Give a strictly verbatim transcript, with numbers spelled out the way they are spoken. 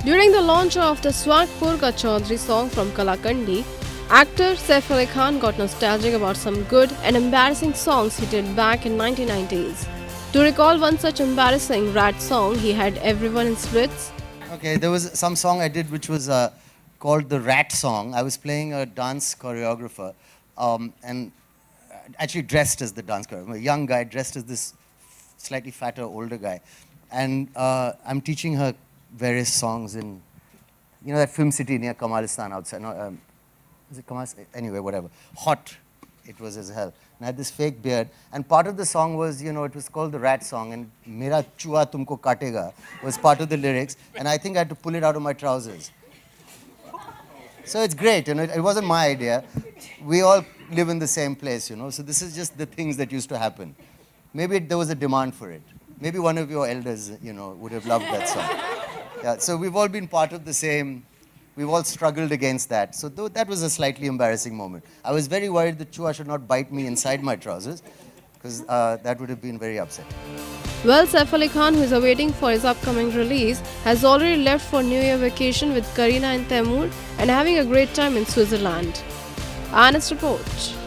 During the launch of the Swagpur Ka Chaudhary song from Kaalakaandi, actor Saif Ali Khan got nostalgic about some good and embarrassing songs he did back in nineteen nineties. To recall one such embarrassing rat song, he had everyone in splits. Okay, there was some song I did which was uh, called the Rat Song. I was playing a dance choreographer um, and actually dressed as the dance choreographer. A young guy dressed as this slightly fatter, older guy. And uh, I'm teaching her various songs in, you know, that film city near Kamalistan outside. No, um, is it Kamalistan? Anyway, whatever. Hot. It was as hell. And I had this fake beard. And part of the song was, you know, it was called the Rat Song. And Mera Chooha Tumko Katega was part of the lyrics. And I think I had to pull it out of my trousers. So it's great, you know, it, it wasn't my idea. We all live in the same place, you know. So this is just the things that used to happen. Maybe it, there was a demand for it. Maybe one of your elders, you know, would have loved that song. Yeah, so we've all been part of the same, we've all struggled against that. So th that was a slightly embarrassing moment. I was very worried that Chooha should not bite me inside my trousers, because uh, that would have been very upsetting. Well, Saif Ali Khan, who is awaiting for his upcoming release, has already left for New Year vacation with Kareena and Taimur and having a great time in Switzerland. Honest report.